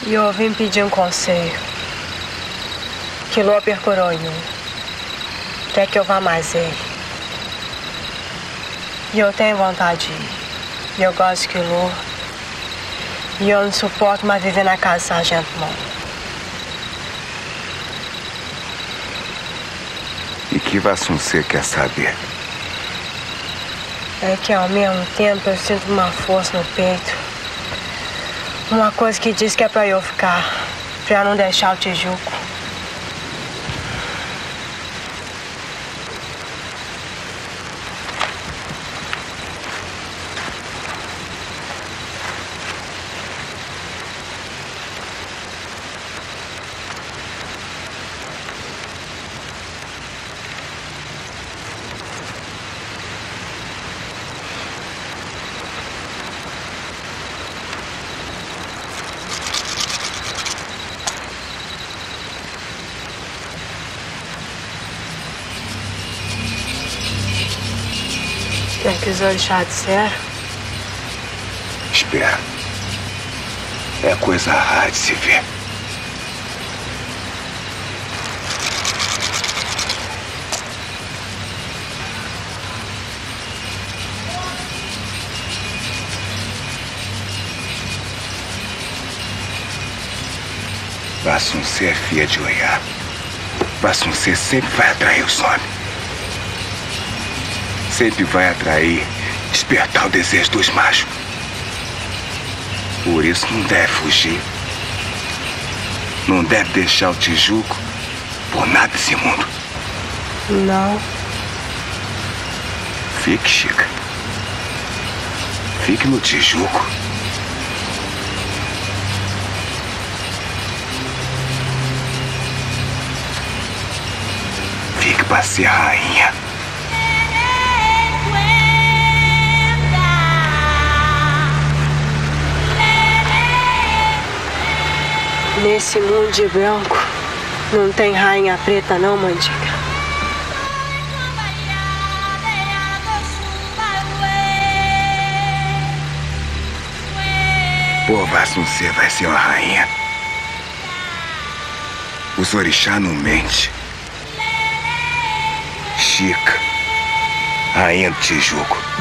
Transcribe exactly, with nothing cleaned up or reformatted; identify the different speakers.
Speaker 1: E eu vim pedir um conselho. Que Lô percorou eu. Quer que eu vá mais ele. E eu tenho vontade de ir. E eu gosto que Lô. E eu não suporto mais viver na casa do Sargento, não.
Speaker 2: E que Vassuncê quer saber?
Speaker 1: É que ao mesmo tempo eu sinto uma força no peito. Uma coisa que diz que é pra eu ficar. Pra não deixar o Tijuco. Quer que os orixás disseram?
Speaker 2: Espera. É coisa rara de se ver. Vassuncê é filha de Oiá. Vassuncê sempre vai atrair os homens. Sempre vai atrair, despertar o desejo dos machos. Por isso não deve fugir. Não deve deixar o Tijuco por nada desse mundo.
Speaker 1: Não.
Speaker 2: Fique, Chica. Fique no Tijuco. Fique pra ser rainha.
Speaker 1: Nesse mundo de branco, não tem rainha preta não, Mandiga.
Speaker 2: Pô, Vassuncê vai ser uma rainha. Os orixás não mente. Chica, rainha do Tijuco.